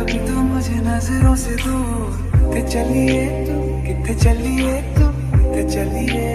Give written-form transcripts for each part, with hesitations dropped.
कभी तो मुझे नजरों से दूर किथे चलिए तू, किथे चलिए तू, किथे चलिए।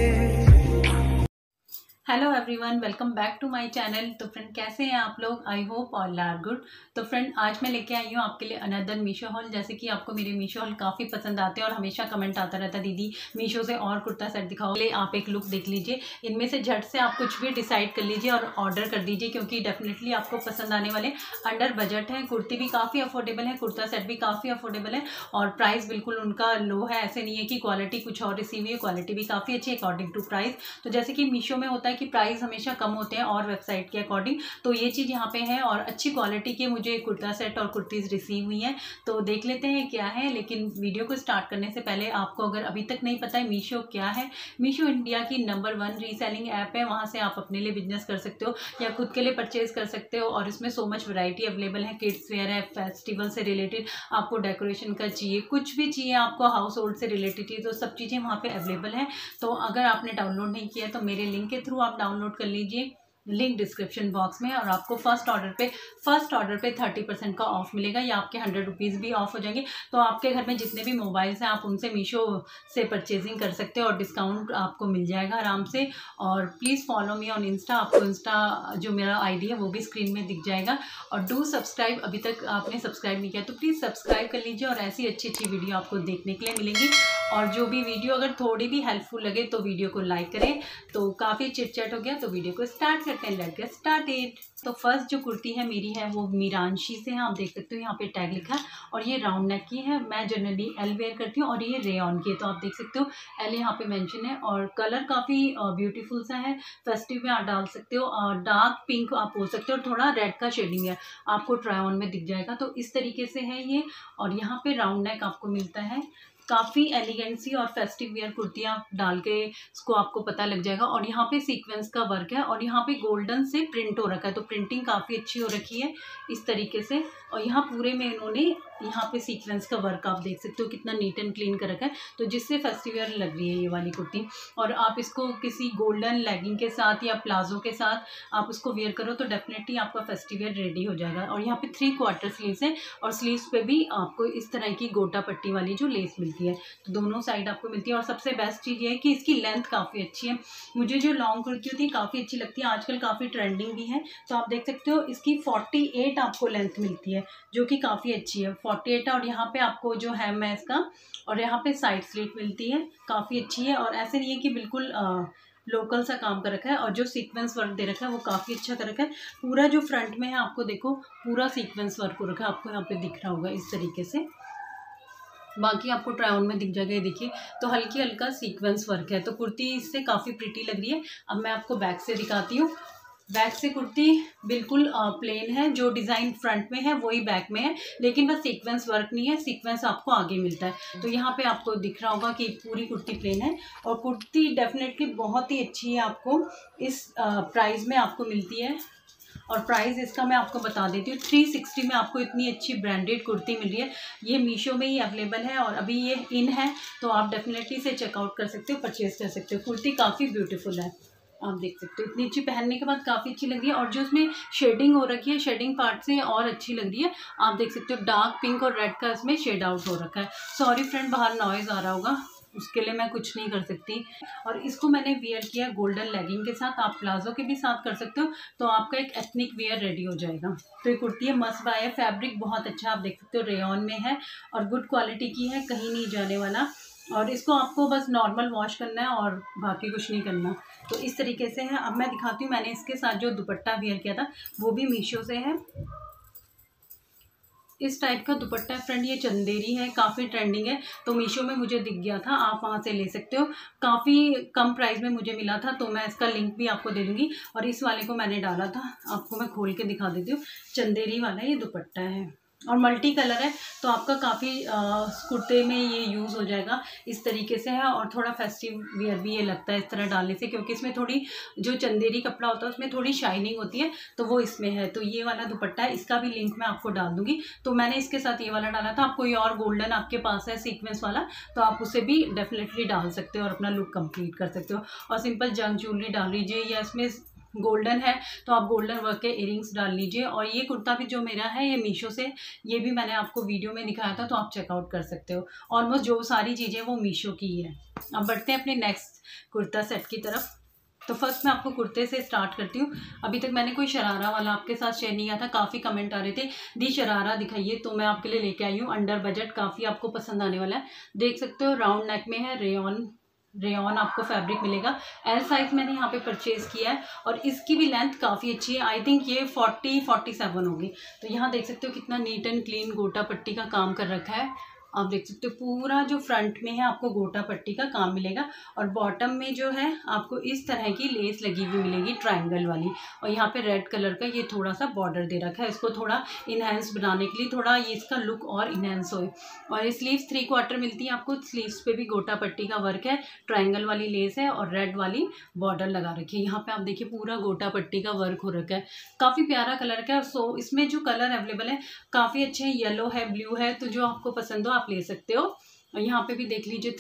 Hello everyone, welcome back to my channel. तो फ्रेंड, कैसे हैं आप लोग? I hope all are good. तो फ्रेंड, आज मैं लेके आई हूँ आपके लिए अनदर मीशो हॉल। जैसे कि आपको मेरे मीशो हॉल काफ़ी पसंद आते हैं और हमेशा कमेंट आता रहता है, दीदी मीशो से और कुर्ता सेट दिखाओ। ले आप एक लुक देख लीजिए, इनमें से झट से आप कुछ भी डिसाइड कर लीजिए और ऑर्डर कर दीजिए, क्योंकि डेफिनेटली आपको पसंद आने वाले। अंडर बजट है, कुर्ती भी काफ़ी अफोर्डेबल है, कुर्ता सेट भी काफ़ी अफोर्डेबल है और प्राइस बिल्कुल उनका लो है। ऐसे नहीं है कि क्वालिटी कुछ और रिसीव हुई है, क्वालिटी भी काफ़ी अच्छी है अकॉर्डिंग टू प्राइस। तो जैसे कि मीशो में होता है कि प्राइस हमेशा कम होते हैं और वेबसाइट के अकॉर्डिंग, तो ये चीज़ यहाँ पे है। और अच्छी क्वालिटी के मुझे कुर्ता सेट और कुर्तीज़ रिसीव हुई हैं, तो देख लेते हैं क्या है। लेकिन वीडियो को स्टार्ट करने से पहले आपको अगर अभी तक नहीं पता है मीशो क्या है, मीशो इंडिया की नंबर 1 रीसेलिंग ऐप है। वहाँ से आप अपने लिए बिजनेस कर सकते हो या खुद के लिए परचेज कर सकते हो और इसमें सो मच वैरायटी अवेलेबल है। किड्स वेयर है, फेस्टिवल से रिलेटेड आपको डेकोरेशन का चाहिए, कुछ भी चाहिए आपको हाउस होल्ड से रिलेटेड, तो सब चीज़ें वहाँ पे अवेलेबल हैं। तो अगर आपने डाउनलोड नहीं किया तो मेरे लिंक के थ्रू आप डाउनलोड कर लीजिए, लिंक डिस्क्रिप्शन बॉक्स में। और आपको फर्स्ट ऑर्डर पे 30% का ऑफ मिलेगा या आपके 100 रुपीज़ भी ऑफ हो जाएंगे। तो आपके घर में जितने भी मोबाइल्स हैं आप उनसे मीशो से परचेजिंग कर सकते हो और डिस्काउंट आपको मिल जाएगा आराम से। और please follow me on insta, आपको इंस्टा जो मेरा आईडी है वो भी स्क्रीन में दिख जाएगा। और डू सब्सक्राइब, अभी तक आपने सब्सक्राइब नहीं किया तो प्लीज़ सब्सक्राइब कर लीजिए और ऐसी अच्छी अच्छी वीडियो आपको देखने के लिए मिलेंगी। और जो भी वीडियो अगर थोड़ी भी हेल्पफुल लगे तो वीडियो को लाइक करें। तो काफ़ी चिट चैट हो गया, तो वीडियो को स्टार्ट करते हैं। Let's get started. तो फर्स्ट जो कुर्ती है मेरी है वो मीरांशी से है, आप देख सकते हो यहाँ पे टैग लिखा है। और ये राउंड नेक की है, मैं जनरली एल वेयर करती हूँ और ये रेयॉन की है, तो आप देख सकते हो एल यहाँ पे मेंशन है। और कलर काफ़ी ब्यूटीफुल सा है, फेस्टिव में आप डाल सकते हो। और डार्क पिंक आप बोल सकते हो, थोड़ा रेड का शेडिंग है, आपको ट्राई ऑन में दिख जाएगा। तो इस तरीके से है ये। और यहाँ पे राउंड नेक आपको मिलता है। काफ़ी एलिगेंसी और फेस्टिव वेयर कुर्तियाँ डाल के इसको आपको पता लग जाएगा। और यहाँ पे सीक्वेंस का वर्क है और यहाँ पे गोल्डन से प्रिंट हो रखा है, तो प्रिंटिंग काफ़ी अच्छी हो रखी है इस तरीके से। और यहाँ पूरे में इन्होंने यहाँ पे सीक्वेंस का वर्क आप देख सकते हो कितना नीट एंड क्लीन कर रखा है, तो जिससे फेस्टिव वेयर लग रही है ये वाली कुर्ती। और आप इसको किसी गोल्डन लेगिंग के साथ या प्लाजो के साथ आप उसको वेयर करो तो डेफिनेटली आपका फेस्टिव वेयर रेडी हो जाएगा। और यहाँ पे 3/4 स्लीव्स है और स्लीव्स पे भी आपको इस तरह की गोटा पट्टी वाली जो लेस मिलती है, तो दोनों साइड आपको मिलती है। और सबसे बेस्ट चीज़ ये है कि इसकी लेंथ काफ़ी अच्छी है। मुझे जो लॉन्ग कुर्ती होती है काफ़ी अच्छी लगती है, आजकल काफ़ी ट्रेंडिंग भी है। तो आप देख सकते हो इसकी 48 आपको लेंथ मिलती है, जो कि काफ़ी अच्छी है, 48 है। और यहाँ पे आपको जो हेम है इसका और यहाँ पे साइड स्लिट मिलती है, काफ़ी अच्छी है। और ऐसे नहीं है कि बिल्कुल लोकल सा काम कर रखा है। और जो सीक्वेंस वर्क दे रखा है वो काफ़ी अच्छा कर रखा है। पूरा जो फ्रंट में है आपको देखो पूरा सीक्वेंस वर्क हो रखा है, आपको यहाँ पे दिख रहा होगा इस तरीके से। बाकी आपको ट्राई ऑन में दिख जाएगा, ये देखिए, तो हल्की हल्का सीक्वेंस वर्क है, तो कुर्ती इससे काफ़ी प्रिटी लग रही है। अब मैं आपको बैक से दिखाती हूँ। बैक से कुर्ती बिल्कुल प्लेन है, जो डिज़ाइन फ्रंट में है वही बैक में है, लेकिन बस सीक्वेंस वर्क नहीं है, सीक्वेंस आपको आगे मिलता है। तो यहाँ पे आपको दिख रहा होगा कि पूरी कुर्ती प्लेन है। और कुर्ती डेफिनेटली बहुत ही अच्छी है, आपको इस प्राइस में आपको मिलती है। और प्राइस इसका मैं आपको बता देती हूँ, 360 में आपको इतनी अच्छी ब्रांडेड कुर्ती मिल रही है। ये मीशो में ही अवेलेबल है और अभी ये इन है, तो आप डेफिनेटली इसे चेकआउट कर सकते हो, परचेज कर सकते हो। कुर्ती काफ़ी ब्यूटीफुल है, आप देख सकते हो, इतनी अच्छी पहनने के बाद काफ़ी अच्छी लग रही है। और जो इसमें शेडिंग हो रखी है, शेडिंग पार्ट से और अच्छी लग रही है। आप देख सकते हो डार्क पिंक और रेड का इसमें शेड आउट हो रखा है। सॉरी फ्रेंड, बाहर नॉइज़ आ रहा होगा, उसके लिए मैं कुछ नहीं कर सकती। और इसको मैंने वेयर किया गोल्डन लेगिंग के साथ, आप प्लाजो के भी साथ कर सकते हो, तो आपका एक एथनिक वेयर रेडी हो जाएगा। तो ये कुर्ती है, मस्ट बाय है, फैब्रिक बहुत अच्छा, आप देख सकते हो रेयॉन में है और गुड क्वालिटी की है, कहीं नहीं जाने वाला। और इसको आपको बस नॉर्मल वॉश करना है और बाकी कुछ नहीं करना। तो इस तरीके से है। अब मैं दिखाती हूँ, मैंने इसके साथ जो दुपट्टा वेयर किया था वो भी मीशो से है। इस टाइप का दुपट्टा है फ्रेंड, ये चंदेरी है, काफ़ी ट्रेंडिंग है, तो मीशो में मुझे दिख गया था, आप वहाँ से ले सकते हो। काफ़ी कम प्राइस में मुझे मिला था, तो मैं इसका लिंक भी आपको दे दूँगी। और इस वाले को मैंने डाला था, आपको मैं खोल के दिखा देती हूँ। चंदेरी वाला ये दुपट्टा है और मल्टी कलर है, तो आपका काफ़ी कुर्ते में ये यूज़ हो जाएगा, इस तरीके से है। और थोड़ा फेस्टिव वियर भी ये लगता है इस तरह डालने से, क्योंकि इसमें थोड़ी जो चंदेरी कपड़ा होता है उसमें थोड़ी शाइनिंग होती है, तो वो इसमें है। तो ये वाला दुपट्टा है, इसका भी लिंक मैं आपको डाल दूँगी। तो मैंने इसके साथ ये वाला डाला था, आप कोई और गोल्डन आपके पास है सीक्वेंस वाला तो आप उसे भी डेफिनेटली डाल सकते हो और अपना लुक कंप्लीट कर सकते हो। और सिंपल जंक ज्वेलरी डाल लीजिए या इसमें गोल्डन है तो आप गोल्डन वर्क के इयरिंग्स डाल लीजिए। और ये कुर्ता भी जो मेरा है ये मीशो से, ये भी मैंने आपको वीडियो में दिखाया था, तो आप चेकआउट कर सकते हो। ऑलमोस्ट जो सारी चीज़ें वो मीशो की ही है। अब बढ़ते हैं अपने नेक्स्ट कुर्ता सेट की तरफ। तो फर्स्ट मैं आपको कुर्ते से स्टार्ट करती हूँ। अभी तक मैंने कोई शरारा वाला आपके साथ शेयर नहीं किया था, काफ़ी कमेंट आ रहे थे दी शरारा दिखाइए, तो मैं आपके लिए लेके आई हूँ अंडर बजट, काफ़ी आपको पसंद आने वाला है। देख सकते हो राउंड नेक में है, रेयॉन आपको फैब्रिक मिलेगा। एल साइज मैंने यहाँ पे परचेज किया है और इसकी भी लेंथ काफ़ी अच्छी है। आई थिंक ये 40-47 होगी। तो यहाँ देख सकते हो कितना नीट एंड क्लीन गोटा पट्टी का काम कर रखा है। आप देख सकते हो पूरा जो फ्रंट में है आपको गोटा पट्टी का काम मिलेगा और बॉटम में जो है आपको इस तरह की लेस लगी हुई मिलेगी ट्रायंगल वाली। और यहाँ पे रेड कलर का ये थोड़ा सा बॉर्डर दे रखा है, इसको थोड़ा इन्हेंस बनाने के लिए, थोड़ा ये इसका लुक और इन्हेंस हो। और ये स्लीव्स 3/4 मिलती है आपको। स्लीव्स पे भी गोटा पट्टी का वर्क है, ट्रायंगल वाली लेस है और रेड वाली बॉर्डर लगा रखी है। यहाँ पे आप देखिए पूरा गोटा पट्टी का वर्क हो रखा है, काफ़ी प्यारा कलर का है। सो इसमें जो कलर अवेलेबल है काफ़ी अच्छे हैं, येलो है, ब्लू है, तो जो आपको पसंद हो आप ले सकते हो। और यहाँ पे भी देख लीजिए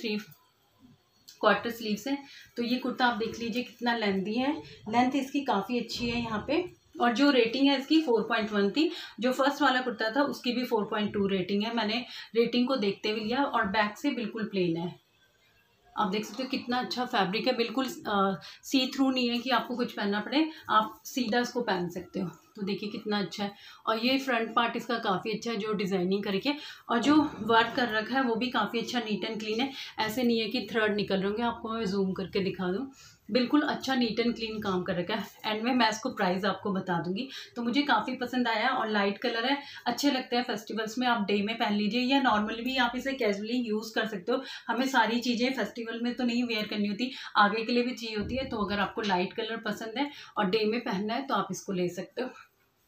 3/4 स्लीव्स है। तो ये कुर्ता आप देख लीजिए कितना लेंथी है, लेंथ इसकी काफ़ी अच्छी है यहाँ पे। और जो रेटिंग है इसकी 4.1 थी, जो फर्स्ट वाला कुर्ता था उसकी भी 4.2 रेटिंग है। मैंने रेटिंग को देखते हुए लिया और बैक से बिल्कुल प्लेन है। आप देख सकते हो कितना अच्छा फैब्रिक है, बिल्कुल सी थ्रू नहीं है कि आपको कुछ पहनना पड़े, आप सीधा इसको पहन सकते हो। तो देखिए कितना अच्छा है। और ये फ्रंट पार्ट इसका काफ़ी अच्छा है जो डिज़ाइनिंग करके, और जो वर्क कर रखा है वो भी काफ़ी अच्छा नीट एंड क्लीन है। ऐसे नहीं है कि थ्रेड निकल रहे होंगे, आपको मैं जूम करके दिखा दूँ, बिल्कुल अच्छा नीट एंड क्लीन काम कर रखा है। एंड में मैं इसको प्राइस आपको बता दूंगी। तो मुझे काफ़ी पसंद आया और लाइट कलर है, अच्छे लगते हैं फेस्टिवल्स में, आप डे में पहन लीजिए या नॉर्मली भी आप इसे कैजुअली यूज़ कर सकते हो। हमें सारी चीज़ें फेस्टिवल में तो नहीं वेयर करनी होती, आगे के लिए भी चाहिए होती है। तो अगर आपको लाइट कलर पसंद है और डे में पहनना है तो आप इसको ले सकते हो।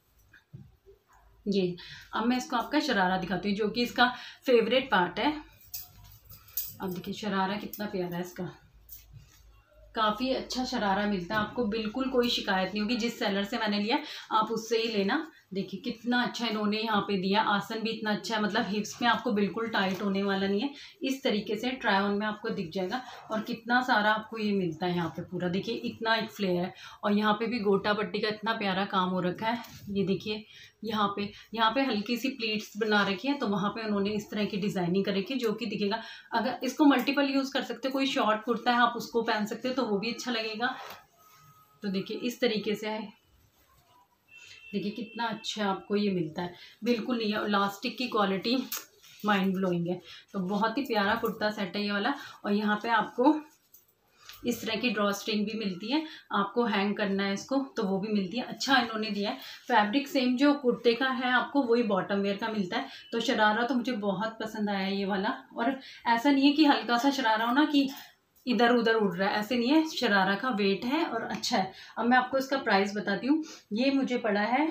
ये अब मैं इसको आपका शरारा दिखाती हूँ जो कि इसका फेवरेट पार्ट है। अब देखिए शरारा कितना प्यारा है इसका, काफ़ी अच्छा शरारा मिलता है आपको, बिल्कुल कोई शिकायत नहीं होगी। जिस सेलर से मैंने लिया आप उससे ही लेना। देखिए कितना अच्छा इन्होंने यहाँ पे दिया, आसन भी इतना अच्छा है, मतलब हिप्स में आपको बिल्कुल टाइट होने वाला नहीं है। इस तरीके से ट्राई ऑन में आपको दिख जाएगा। और कितना सारा आपको ये मिलता है यहाँ पे पूरा, देखिए इतना एक फ्लेयर है। और यहाँ पे भी गोटा पट्टी का इतना प्यारा काम हो रखा है। ये देखिए यहाँ पे हल्की सी प्लीट्स बना रखी है, तो वहाँ पे उन्होंने इस तरह की डिज़ाइनिंग कर रखी है जो कि दिखेगा। अगर इसको मल्टीपल यूज़ कर सकते हो, कोई शॉर्ट कुर्ता है आप उसको पहन सकते हो तो वो भी अच्छा लगेगा। तो देखिए इस तरीके से है, देखिए कितना अच्छा आपको ये मिलता है, बिल्कुल नहीं है। इलास्टिक की क्वालिटी माइंड ब्लोइंग है। तो बहुत ही प्यारा कुर्ता सेट है ये वाला। और यहाँ पे आपको इस तरह की ड्रॉ स्ट्रिंग भी मिलती है, आपको हैंग करना है इसको तो वो भी मिलती है। अच्छा इन्होंने दिया है, फैब्रिक सेम जो कुर्ते का है आपको वही बॉटम वेयर का मिलता है। तो शरारा तो मुझे बहुत पसंद आया ये वाला। और ऐसा नहीं है कि हल्का सा शरारा हो ना कि इधर उधर उड़ रहा है, ऐसे नहीं है। शरारा का वेट है और अच्छा है। अब मैं आपको इसका प्राइस बताती हूँ। ये मुझे पड़ा है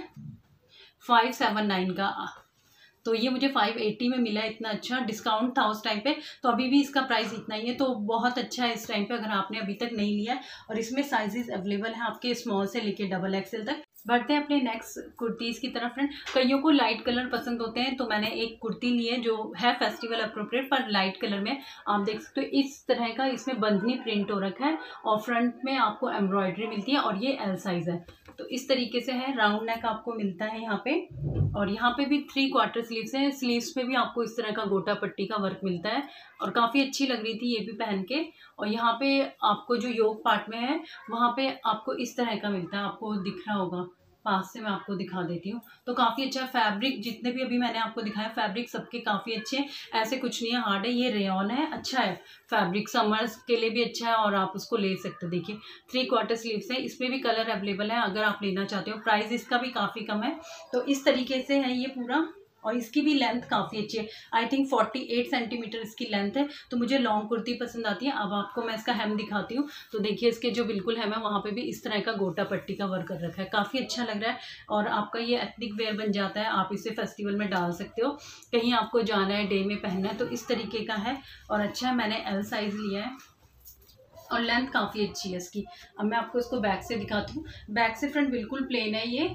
579 का, तो ये मुझे 580 में मिला। इतना अच्छा डिस्काउंट था उस टाइम पे, तो अभी भी इसका प्राइस इतना ही है। तो बहुत अच्छा है इस टाइम पे अगर आपने अभी तक नहीं लिया है। और इसमें साइजेस अवेलेबल हैं आपके स्मॉल से लेके डबल XL तक। बढ़ते हैं अपने नेक्स्ट कुर्तीज़ की तरफ। फ्रेंड कईयों को लाइट कलर पसंद होते हैं, तो मैंने एक कुर्ती ली है जो है फेस्टिवल अप्रोप्रिएट पर लाइट कलर में। आप देख सकते हो इस तरह का इसमें बंधनी प्रिंट हो रखा है और फ्रंट में आपको एम्ब्रॉयडरी मिलती है और ये L साइज़ है। तो इस तरीके से है, राउंड नेक आपको मिलता है यहाँ पे। और यहाँ पे भी 3/4 स्लीव्स हैं, स्लीव्स पे भी आपको इस तरह का गोटा पट्टी का वर्क मिलता है और काफ़ी अच्छी लग रही थी ये भी पहन के। और यहाँ पे आपको जो योक पार्ट में है वहाँ पे आपको इस तरह का मिलता है, आपको दिख रहा होगा, पास से मैं आपको दिखा देती हूँ। तो काफ़ी अच्छा फैब्रिक, जितने भी अभी मैंने आपको दिखाया फैब्रिक सबके काफ़ी अच्छे हैं, ऐसे कुछ नहीं है हार्ड है। ये रेयॉन है, अच्छा है फैब्रिक, समर्स के लिए भी अच्छा है और आप उसको ले सकते हो। देखिए 3/4 स्लीव्स है, इसमें भी कलर अवेलेबल है अगर आप लेना चाहते हो। प्राइस इसका भी काफ़ी कम है। तो इस तरीके से है ये पूरा। और इसकी भी लेंथ काफ़ी अच्छी है, आई थिंक 48 सेंटीमीटर इसकी लेंथ है। तो मुझे लॉन्ग कुर्ती पसंद आती है। अब आपको मैं इसका हेम दिखाती हूँ। तो देखिए इसके जो बिल्कुल हेम है वहाँ पे भी इस तरह का गोटा पट्टी का वर्क कर रखा है, काफ़ी अच्छा लग रहा है। और आपका ये एथनिक वेयर बन जाता है, आप इसे फेस्टिवल में डाल सकते हो, कहीं आपको जाना है डे में पहनना है तो इस तरीके का है। और अच्छा है, मैंने L साइज़ लिया है और लेंथ काफ़ी अच्छी है इसकी। अब मैं आपको इसको बैक से दिखाती हूँ। बैक से फ्रंट बिल्कुल प्लेन है, ये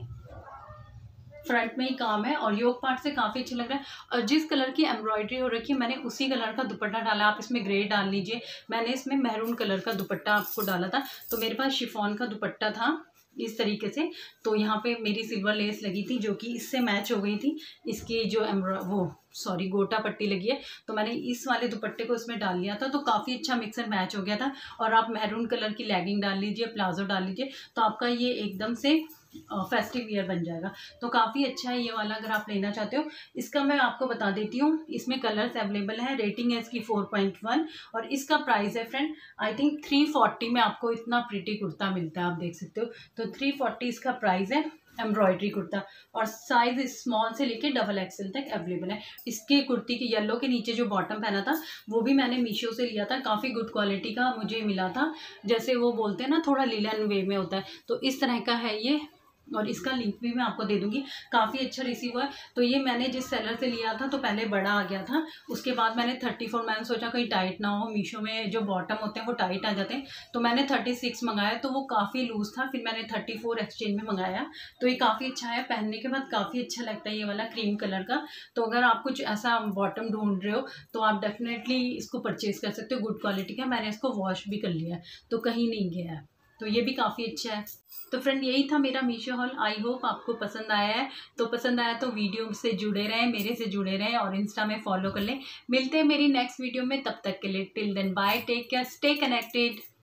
फ्रंट में ही काम है और योक पार्ट से काफ़ी अच्छा लग रहा है। और जिस कलर की एम्ब्रॉयडरी हो रखी है मैंने उसी कलर का दुपट्टा डाला। आप इसमें ग्रे डाल लीजिए, मैंने इसमें मैरून कलर का दुपट्टा आपको डाला था। तो मेरे पास शिफॉन का दुपट्टा था इस तरीके से। तो यहाँ पे मेरी सिल्वर लेस लगी थी जो कि इससे मैच हो गई थी। इसकी जो गोटा पट्टी लगी है, तो मैंने इस वाले दुपट्टे को इसमें डाल लिया था, तो काफ़ी अच्छा मिक्स एंड मैच हो गया था। और आप मैरून कलर की लेगिंग डाल लीजिए, प्लाजो डाल लीजिए, तो आपका ये एकदम से फेस्टिव वियर बन जाएगा। तो काफ़ी अच्छा है ये वाला, अगर आप लेना चाहते हो। इसका मैं आपको बता देती हूँ, इसमें कलर्स अवेलेबल है, रेटिंग है इसकी 4.1 और इसका प्राइस है फ्रेंड आई थिंक 340 में आपको इतना प्रिटी कुर्ता मिलता है, आप देख सकते हो। तो 340 इसका प्राइस है, एम्ब्रॉयडरी कुर्ता, और साइज स्मॉल से लेके डबल एक्सेल तक अवेलेबल है। इसके कुर्ती के येलो के नीचे जो बॉटम पहना था वो भी मैंने मीशो से लिया था, काफ़ी गुड क्वालिटी का मुझे मिला था। जैसे वो बोलते हैं ना, थोड़ा लिलन वे में होता है, तो इस तरह का है ये, और इसका लिंक भी मैं आपको दे दूंगी। काफ़ी अच्छा रिसीव हुआ है। तो ये मैंने जिस सेलर से लिया था तो पहले बड़ा आ गया था, उसके बाद मैंने 34, मैंने सोचा कहीं टाइट ना हो, मीशो में जो बॉटम होते हैं वो टाइट आ जाते हैं, तो मैंने 36 मंगाया, तो वो काफ़ी लूज़ था, फिर मैंने 34 एक्सचेंज में मंगाया। तो ये काफ़ी अच्छा है, पहनने के बाद काफ़ी अच्छा लगता है ये वाला क्रीम कलर का। तो अगर आप कुछ ऐसा बॉटम ढूंढ रहे हो तो आप डेफिनेटली इसको परचेज़ कर सकते हो, गुड क्वालिटी का। मैंने इसको वॉश भी कर लिया है, तो कहीं नहीं गया है, तो ये भी काफ़ी अच्छा है। तो फ्रेंड यही था मेरा मीशो हॉल। आई होप आपको पसंद आया है। तो पसंद आया तो वीडियो से जुड़े रहें, मेरे से जुड़े रहें और इंस्टा में फॉलो कर लें। मिलते हैं मेरी नेक्स्ट वीडियो में, तब तक के लिए till then bye, take care, stay connected.